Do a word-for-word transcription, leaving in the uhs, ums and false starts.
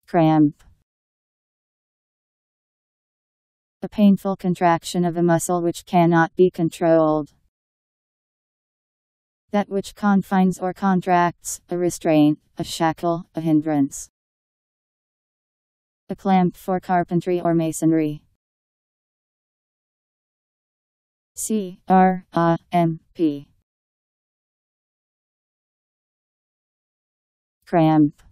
Cramp. A painful contraction of a muscle which cannot be controlled. That which confines or contracts, a restraint, a shackle, a hindrance. A clamp for carpentry or masonry. C R A M P. Cramp.